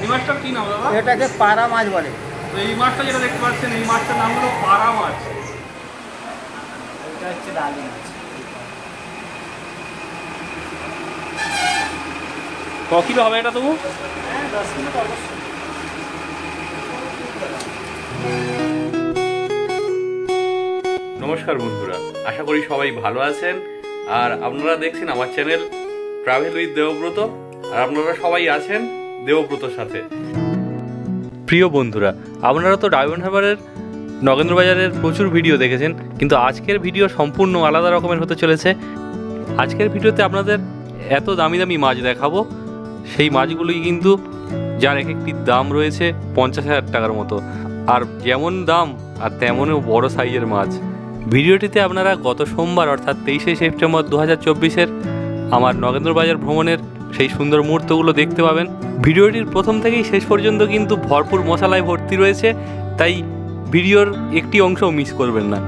এই মাছটার কি নাম বাবা? এটাকে পাড়া মাছ বলে। তো এই মাছটা যেটা দেখতে পাচ্ছেন এই মাছটার নাম হলো পাড়া মাছ। এটা হচ্ছে ডালি মাছ। ক কিলো হবে এটা তবু? হ্যাঁ 10 কিলো অবশ্যই। নমস্কার বন্ধুরা, আশা করি সবাই ভালো আছেন। আর আপনারা দেখছেন আমার চ্যানেল ট্রাভেল উইথ দেবব্রত, আর আপনারা সবাই আছেন দেবব্রতর সাথে। প্রিয় বন্ধুরা, আপনারা তো ডায়মন্ড হারবারের নগেন্দ্র বাজারের প্রচুর ভিডিও দেখেছেন, কিন্তু আজকের ভিডিও সম্পূর্ণ আলাদা রকমের হতে চলেছে। আজকের ভিডিওতে আপনাদের এত দামি দামি মাছ দেখাবো, সেই মাছগুলি কিন্তু যার এক একটি দাম রয়েছে 50,000 টাকার মতো, আর যেমন দাম আর তেমনও বড় সাইজের মাছ। ভিডিওটিতে আপনারা গত সোমবার অর্থাৎ 23শে সেপ্টেম্বর 2024-এর আমার নগেন্দ্র বাজার ভ্রমণের সেই সুন্দর মুহূর্তগুলো দেখতে পাবেন। ভিডিওটির প্রথম থেকেই শেষ পর্যন্ত কিন্তু ভরপুর মশলায় ভর্তি রয়েছে, তাই ভিডিওর একটি অংশও মিস করবেন না।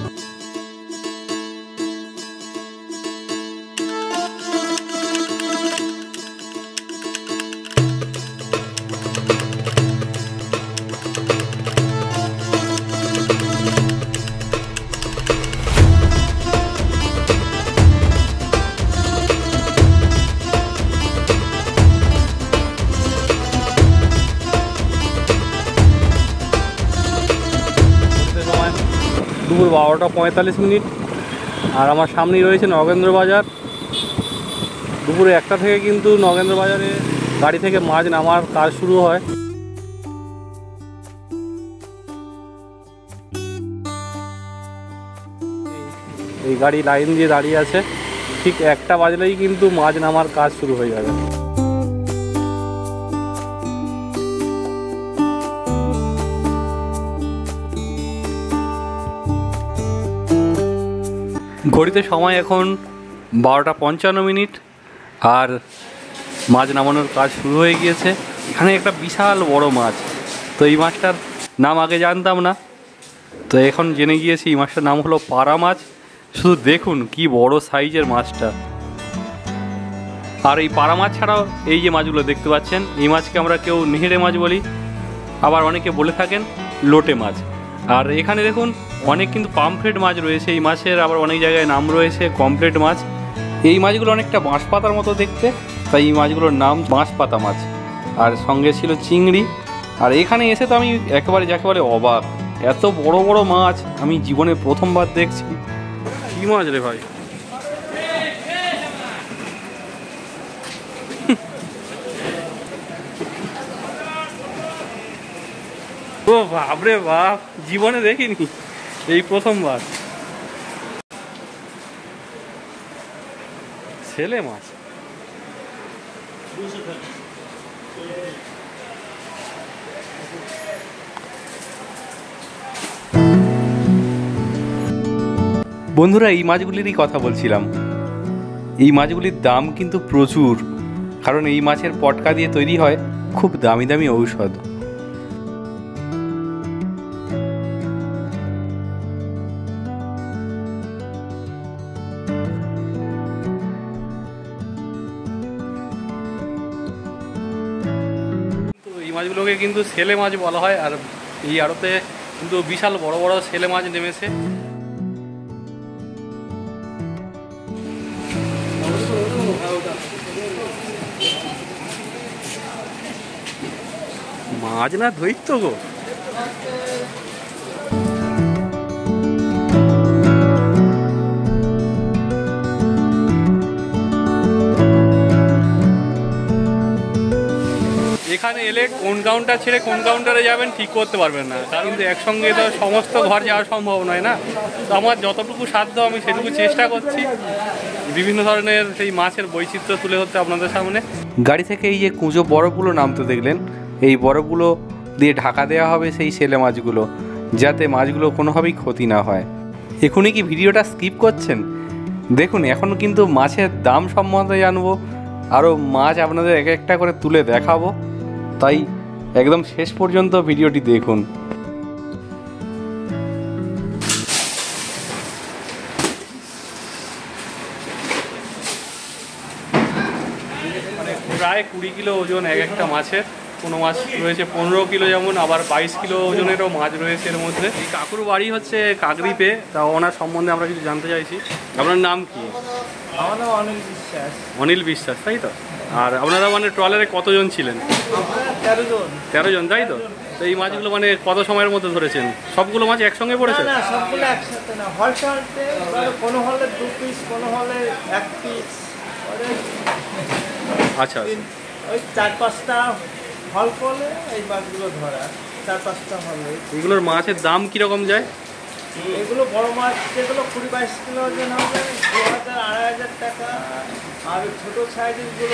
দুপুর 12টা 45 মিনিট, আর আমার সামনেই রয়েছে নগেন্দ্র বাজার। দুপুরে 1টা থেকে কিন্তু নগেন্দ্র বাজারে গাড়ি থেকে মাছ নামার কাজ শুরু হয়। এই গাড়ি লাইন দিয়ে দাঁড়িয়ে আছে, ঠিক 1টা বাজলেই কিন্তু মাছ নামার কাজ শুরু হয়ে যাবে। ঘড়িতে সময় এখন 12টা 55 মিনিট, আর মাছ নামানোর কাজ শুরু হয়ে গিয়েছে। এখানে একটা বিশাল বড় মাছ, তো এই মাছটার নাম আগে জানতাম না, তো এখন জেনে গিয়েছি এই মাছটার নাম হলো পাড়া মাছ। শুধু দেখুন কি বড় সাইজের মাছটা। আর এই পাড়া মাছ ছাড়াও এই যে মাছগুলো দেখতে পাচ্ছেন, এই মাছকে আমরা কেউ নেহেড়ে মাছ বলি, আবার অনেকে বলে থাকেন লোটে মাছ। আর এখানে দেখুন অনেক কিন্তু পামফ্রেট মাছ রয়েছে। এই মাছের আবার অনেক জায়গায় নাম রয়েছে কমপ্লেট মাছ। এই মাছগুলো অনেকটা বাঁশপাতার মতো দেখতে, তাই এই মাছগুলোর নাম বাঁশপাতা মাছ। আর সঙ্গে ছিল চিংড়ি। আর এখানে এসে তো আমি একেবারে অবাক, এত বড় বড় মাছ আমি জীবনে প্রথমবার দেখছি। কি মাছ রে ভাই? ও বাপরে বাপ, জীবনে দেখিনি, এই প্রথমবার। ছেলে মাছ। বন্ধুরা, এই মাছগুলিরই কথা বলছিলাম। এই মাছগুলির দাম কিন্তু প্রচুর, কারণ এই মাছের পটকা দিয়ে তৈরি হয় খুব দামি দামি ঔষধ। এই মাছগুলোকে কিন্তু ছেলে মাছ বলা হয়, আর এই আড়তে কিন্তু বিশাল বড় বড় ছেলে মাছ নেমেছে। মাছ না দৈত্য গো। এখানে এলে কোন কাউন্টার ছেড়ে কোন কাউন্টারে যাবেন ঠিক করতে পারবেন না, কিন্তু একসঙ্গে তো সমস্ত ঘর যাওয়া সম্ভব নয় না। তো আমার যতটুকু সাধ্য আমি সেটুকু চেষ্টা করছি বিভিন্ন ধরনের সেই মাছের বৈচিত্র্য তুলে ধরতে আপনাদের সামনে। গাড়ি থেকে এই যে কুঁজো বরফগুলো নামতে দেখলেন, এই বরফগুলো দিয়ে ঢাকা দেওয়া হবে সেই ছেলে মাছগুলো, যাতে মাছগুলো কোনোভাবেই ক্ষতি না হয়। এখনই কি ভিডিওটা স্কিপ করছেন? দেখুন, এখন কিন্তু মাছের দাম সম্বন্ধে জানবো, আরও মাছ আপনাদের এক একটা করে তুলে দেখাবো, তাই একদম শেষ পর্যন্ত ভিডিওটি দেখুন। প্রায় 20 কিলো ওজন এক একটা মাছের। কোনো মাছ রয়েছে 15 কিলো, যেমন আবার 22 কিলো ওজনেরও মাছ রয়েছে এর মধ্যে। এই কাকুর বাড়ি হচ্ছে কাকদ্বীপে, তা ওনার সম্বন্ধে আমরা কিছু জানতে চাইছি। আপনার নাম কি? আমার নাম অনিল বিশ্বাস। অনিল বিশ্বাস, তাই তো? আর আপনারা মানে ট্রলারে কতজন ছিলেন? আমরা 13 জন। 13 জন, তাই তো? তো এই মাছগুলো মানে কত সময়ের মধ্যে ধরেছেন? সবগুলো মাছ একসঙ্গে পড়েছে? না সবগুলো একসাথে না, হলতে হলতে কোনো হলে 2 পিস, কোনো হলে 1 পিস, আচ্ছা, ওই 4-5টা হল করলে এই মাছগুলো ধরা, 4-5টা হলে। এগুলোর মাছের দাম কীরকম যায়? এগুলো বড় মাছ যেগুলো 20-22 কিলো ওজন হবে 2000-2500 টাকা, আর ছোটো সাইজেরগুলো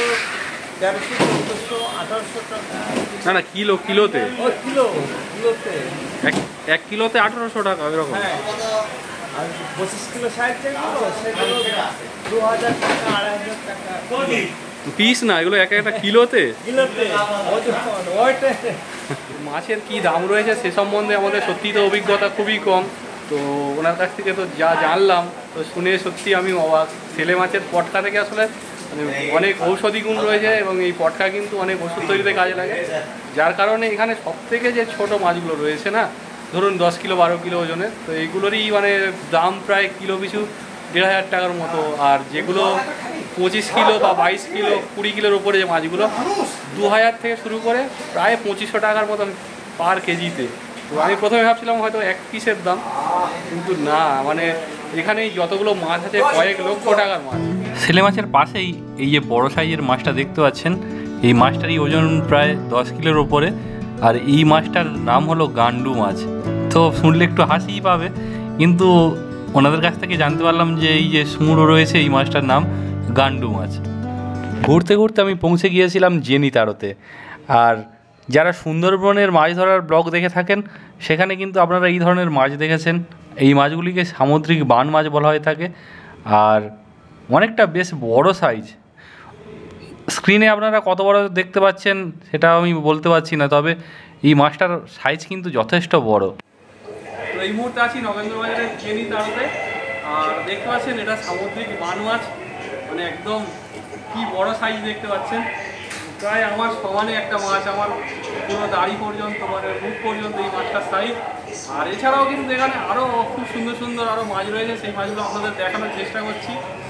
1300, 1400, 1800 টাকা। না কিলোতে? ও কিলোতে 1 কিলোতে 1800 টাকা এরকম? হ্যাঁ, আর 25 কিলো সাইজ যেগুলো সেগুলো 2000 টাকা, 2500 টাকা পিস না, এগুলো একটা কিলোতে? কিলোতে ওজন ওইটা। মাছের কি দাম রয়েছে সে সম্বন্ধে আমাদের সত্যি তো অভিজ্ঞতা খুবই কম, তো ওনার কাছ থেকে তো যা জানলাম তো শুনে সত্যি আমি অবাক। ছেলে মাছের পটকা থেকে আসলে মানে অনেক ঔষধি গুণ রয়েছে, এবং এই পটকা কিন্তু অনেক ওষুধ তৈরিতে কাজে লাগে, যার কারণে এখানে সব থেকে যে ছোট মাছগুলো রয়েছে না, ধরুন 10 কিলো 12 কিলো ওজনের, তো এইগুলোরই মানে দাম প্রায় কিলো পিছু 1500 টাকার মতো। আর যেগুলো 25 কিলো বা 22 কিলো 20 কিলোর উপরে যে মাছগুলো 2000 থেকে শুরু করে প্রায় 2500 টাকার মতন পার কেজিতে। তো আমি প্রথমে ভাবছিলাম হয়তো 1 পিসের দাম, কিন্তু না, মানে এখানে যতগুলো মাছ আছে কয়েক লক্ষ টাকার মাছ। ছেলে মাছের পাশেই এই যে বড় সাইজের মাছটা দেখতে পাচ্ছেন, এই মাছটারই ওজন প্রায় 10 কিলোর ওপরে, আর এই মাছটার নাম হলো গান্ডু মাছ। তো শুনলে একটু হাসিই পাবে, কিন্তু ওনাদের কাছ থেকে জানতে পারলাম যে এই যে সুমুড়ো রয়েছে এই মাছটার নাম গান্ডু মাছ। ঘুরতে ঘুরতে আমি পৌঁছে গিয়েছিলাম জেনিতাড়তে। আর যারা সুন্দরবনের মাছ ধরার ব্লগ দেখে থাকেন সেখানে কিন্তু আপনারা এই ধরনের মাছ দেখেছেন। এই মাছগুলিকে সামুদ্রিক বান মাছ বলা হয়ে থাকে, আর অনেকটা বেশ বড় সাইজ। স্ক্রিনে আপনারা কত বড় দেখতে পাচ্ছেন সেটা আমি বলতে পারছি না, তবে এই মাছটার সাইজ কিন্তু যথেষ্ট বড়। তো এই মুহূর্তে আছি নগেন্দ্রবাজারের জেনিতাড়তে, আর দেখতে পাচ্ছেন এটা সামুদ্রিক বান মাছ, মানে একদম কি বড় সাইজ দেখতে পাচ্ছেন, প্রায় আমার সমানে একটা মাছ, আমার পুরো দাড়ি পর্যন্ত মানে মুখ পর্যন্ত এই মাছটার সাইজ। আর এছাড়াও কিন্তু এখানে আরও খুব সুন্দর সুন্দর আরও মাছ রয়েছে, সেই মাছগুলো আপনাদের দেখানোর চেষ্টা করছি।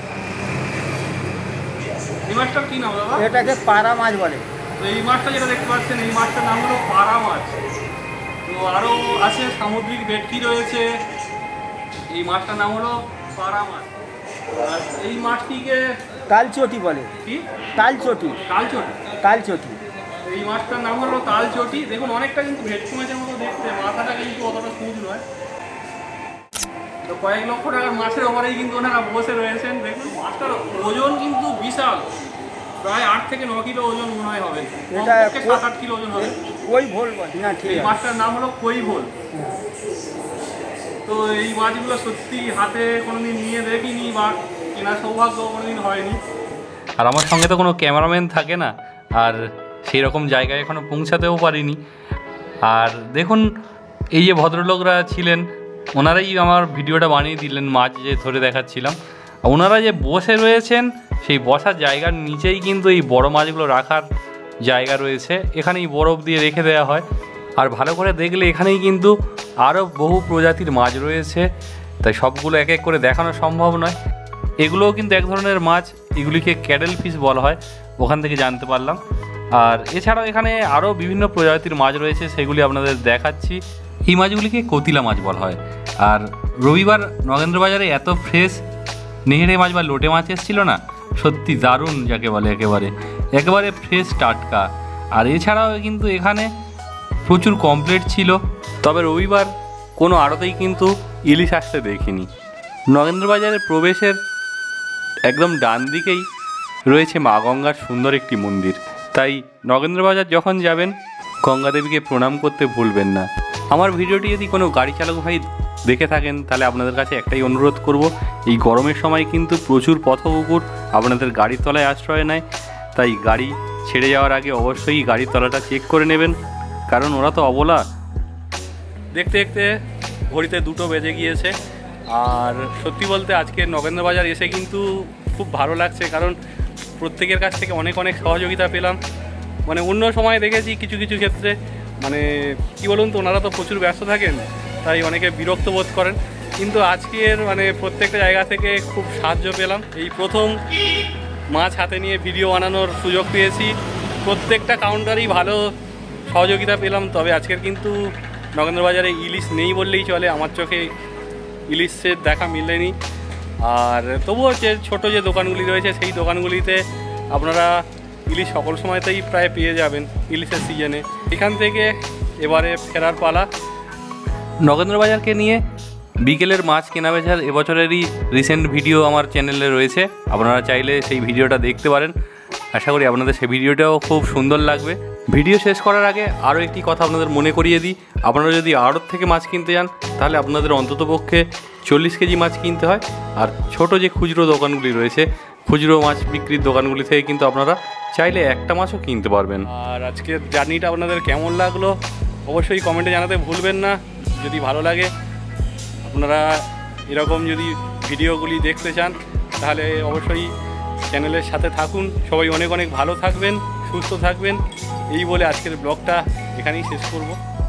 এই মাছটার কী নাম দাদা? এটাকে পাড়া মাছ বলে। তো এই মাছটা যেটা দেখতে পাচ্ছেন এই মাছটার নাম হলো পাড়া মাছ। তো আরও আছে সামুদ্রিক ভেটকি রয়েছে, এই মাছটার নাম হলো পাড়া মাছ। আর এই মাছটিকে তালচটি বলে। কি? তালচটি। তালচটি? তালচটি। এই মাছটার নাম হলো তালচটি। দেখুন অনেকটা কিন্তু ভেটকি মাছের মতো দেখতে, মাথাটা কিন্তু অতটা সবুজ নয়। তো কয়েক লক্ষ টাকার মাছের ওপরেই কিন্তু ওনারা বসে রয়েছেন। দেখুন মাছটার ওজন কিন্তু বিশাল, প্রায় 8 থেকে 9 কিলো ওজন মনে হয় হবে, 7-8 কিলো ওজন হবে। কই ভোল বলে না? ঠিক এই আছে। মাছটার নাম হলো কই ভোল। তো এই মাছগুলো সত্যি হাতে কোনোদিন নিয়ে দেখিনি বা কেনার সৌভাগ্য কোনোদিন হয়নি। আর আমার সঙ্গে তো কোনো ক্যামেরাম্যান থাকে না, আর সেই রকম জায়গায় এখনও পৌঁছাতেও পারিনি। আর দেখুন এই যে ভদ্রলোকরা ছিলেন ওনারাই আমার ভিডিওটা বানিয়ে দিলেন, মাছ যে ধরে দেখাচ্ছিলাম। ওনারা যে বসে রয়েছেন সেই বসার জায়গার নিচেই কিন্তু এই বড় মাছগুলো রাখার জায়গা রয়েছে, এখানেই বরফ দিয়ে রেখে দেওয়া হয়। আর ভালো করে দেখলে এখানেই কিন্তু আরও বহু প্রজাতির মাছ রয়েছে, তাই সবগুলো এক এক করে দেখানো সম্ভব নয়। এগুলোও কিন্তু এক ধরনের মাছ, এগুলিকে ক্যাডেল ফিশ বলা হয়, ওখান থেকে জানতে পারলাম। আর এছাড়াও এখানে আরও বিভিন্ন প্রজাতির মাছ রয়েছে, সেগুলি আপনাদের দেখাচ্ছি। এই মাছগুলিকে কতিলা মাছ বলা হয়। আর রবিবার নগেন্দ্রবাজারে এত ফ্রেশ নেহেড়ে মাছ বা লোটে মাছ এসেছিল না, সত্যি দারুণ, যাকে বলে একেবারে ফ্রেশ টাটকা। আর এছাড়াও কিন্তু এখানে প্রচুর কমপ্লেট ছিল, তবে রবিবার কোনো আড়তেই কিন্তু ইলিশ আসতে দেখিনি। নগেন্দ্রবাজারের প্রবেশের একদম ডান দিকেই রয়েছে মা গঙ্গার সুন্দর একটি মন্দির, তাই নগেন্দ্রবাজার যখন যাবেন গঙ্গা দেবীকে প্রণাম করতে ভুলবেন না। আমার ভিডিওটি যদি কোনো গাড়ি চালক ভাই দেখে থাকেন তাহলে আপনাদের কাছে একটাই অনুরোধ করব, এই গরমের সময় কিন্তু প্রচুর পথকুকুর আপনাদের গাড়ির তলায় আশ্রয় নেয়, তাই গাড়ি ছেড়ে যাওয়ার আগে অবশ্যই গাড়ির তলাটা চেক করে নেবেন, কারণ ওরা তো অবলা। দেখতে দেখতে ঘড়িতে 2টো বেজে গিয়েছে। আর সত্যি বলতে আজকে নগেন্দ্রবাজার এসে কিন্তু খুব ভালো লাগছে, কারণ প্রত্যেকের কাছ থেকে অনেক সহযোগিতা পেলাম। মানে অন্য সময় দেখেছি কিছু কিছু ক্ষেত্রে মানে কী বলুন তো, ওনারা তো প্রচুর ব্যস্ত থাকেন, তাই অনেকে বিরক্ত বোধ করেন। কিন্তু আজকের মানে প্রত্যেকটা জায়গা থেকে খুব সাহায্য পেলাম। এই প্রথম মাছ হাতে নিয়ে ভিডিও বানানোর সুযোগ পেয়েছি, প্রত্যেকটা কাউন্টারেই ভালো সহযোগিতা পেলাম। তবে আজকের কিন্তু নগেন্দ্রবাজারে ইলিশ নেই বললেই চলে, আমার চোখে ইলিশের দেখা মিলেনি। আর তবুও যে ছোটো যে দোকানগুলি রয়েছে সেই দোকানগুলিতে আপনারা ইলিশ সকল সময়তেই প্রায় পেয়ে যাবেন ইলিশের সিজনে। এখান থেকে এবারে ফেরার পালা। নগেন্দ্রবাজারকে নিয়ে বিকেলের মাছ কেনাবেচার এবছরেরই রিসেন্ট ভিডিও আমার চ্যানেলে রয়েছে, আপনারা চাইলে সেই ভিডিওটা দেখতে পারেন। আশা করি আপনাদের সেই ভিডিওটাও খুব সুন্দর লাগবে। ভিডিও শেষ করার আগে আরও একটি কথা আপনাদের মনে করিয়ে দিই, আপনারা যদি আড়ত থেকে মাছ কিনতে যান তাহলে আপনাদের অন্ততপক্ষে 40 কেজি মাছ কিনতে হয়। আর ছোট যে খুচরো দোকানগুলি রয়েছে, খুচরো মাছ বিক্রির দোকানগুলি থেকে কিন্তু আপনারা চাইলে একটা মাছও কিনতে পারবেন। আর আজকের জার্নিটা আপনাদের কেমন লাগলো অবশ্যই কমেন্টে জানাতে ভুলবেন না। যদি ভালো লাগে, আপনারা এরকম যদি ভিডিওগুলি দেখতে চান তাহলে অবশ্যই চ্যানেলের সাথে থাকুন। সবাই অনেক অনেক ভালো থাকবেন, সুস্থ থাকবেন। এই বলে আজকের ব্লগটা এখানেই শেষ করব।